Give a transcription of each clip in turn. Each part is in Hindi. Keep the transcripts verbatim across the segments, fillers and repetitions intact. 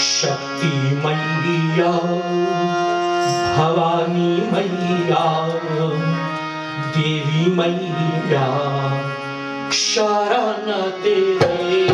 शक्ति मैया भवानी मैया देवी मैया शरण तेरे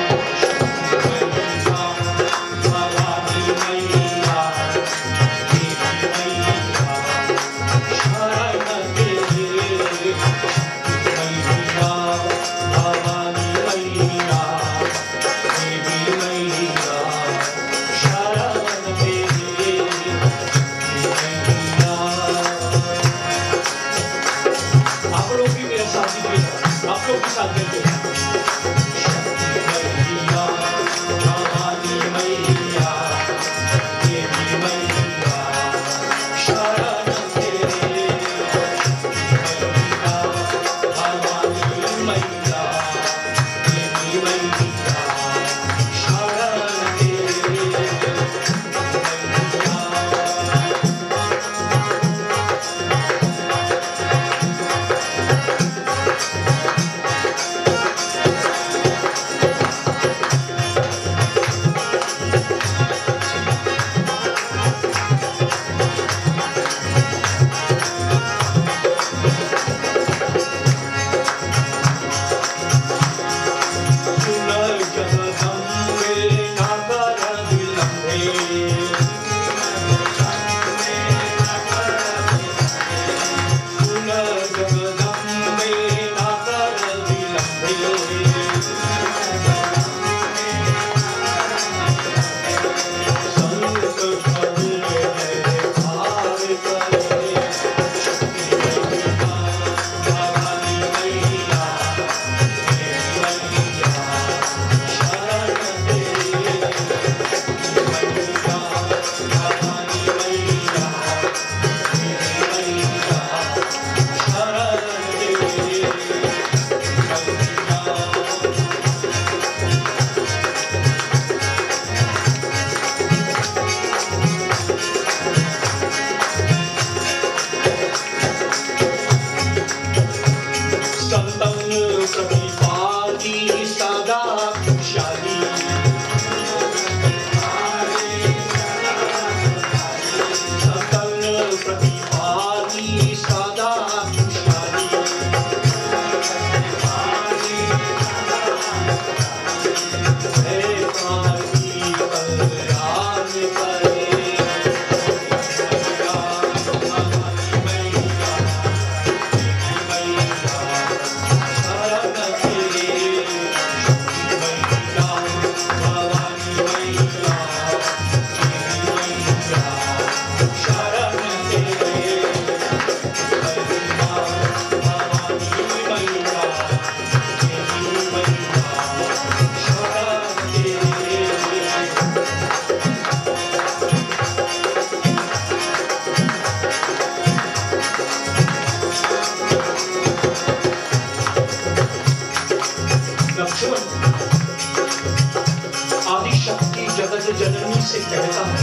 जननी से कहता है,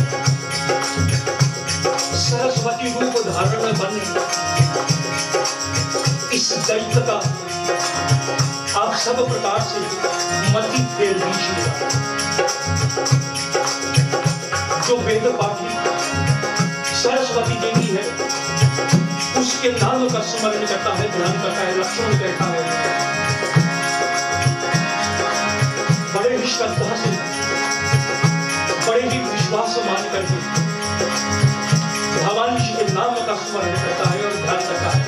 सरस्वती रूप धारण बने इस दैत्य का आप सब प्रकार से मति फेर दीजिएगा। जो वेद पाठी सरस्वती देवी है उसके नाम का स्मरण करता है, ध्यान करता है। लक्ष्मण कहता है बड़े ही श्रद्धा से, बड़े ही विश्वास मान करके भगवान जी के नाम का स्मरण करता है और ध्यान करता है।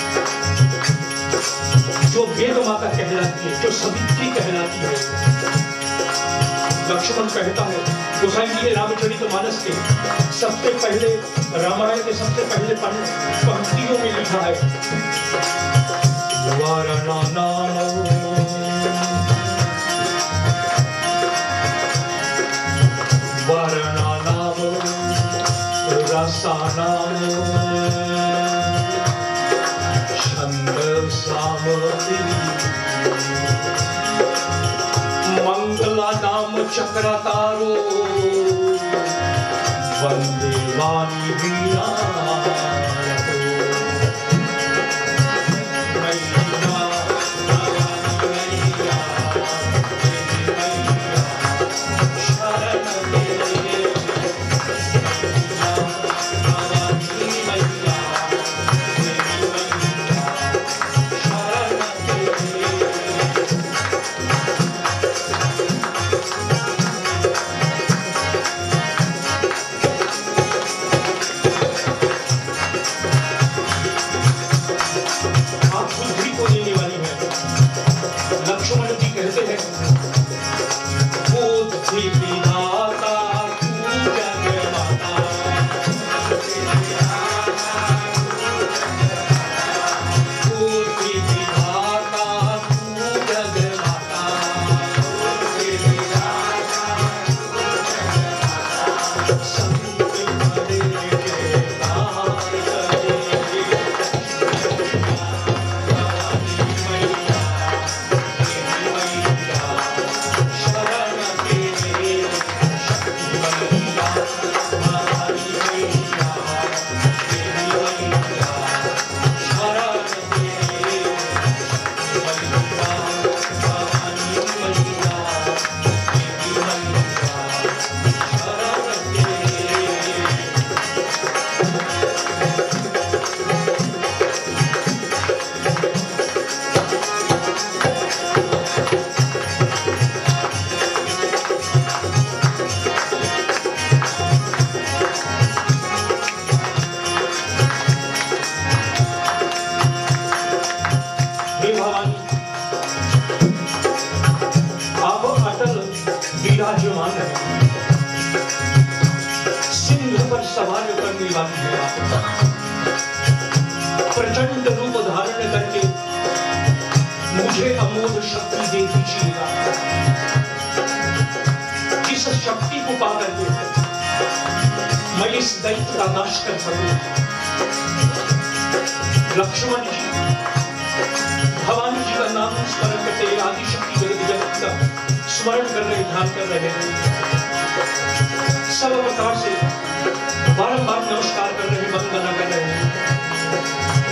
जो वेद माता कहलाती है, जो सवित्री कहलाती है, लक्ष्मण कहता है गोसाई जी ने रामचरितमानस के सबसे पहले, रामायण के सबसे पहले पंक्तियों में लिखा है, वारणा नाम वारणा नाम रसा नाम छंद सामग्री मंगला नाम चक्रतारो वंदे वाणी वीणा शरण सवार करने वाली है आप। प्रचंड रूप धारण करके मुझे अमोघ शक्ति दे दीजिएगा, जिस शक्ति को पा करके मैं इस दैत्य का नाश कर सकूं। लक्ष्मण जी भवानी जी का नाम स्मरण करते, आदि शक्ति देवी जगत का स्मरण कर रहे, ध्यान कर रहे हैं, सब प्रकार से बारंबार नमस्कार कर रहे, वंदना कर रहे हैं।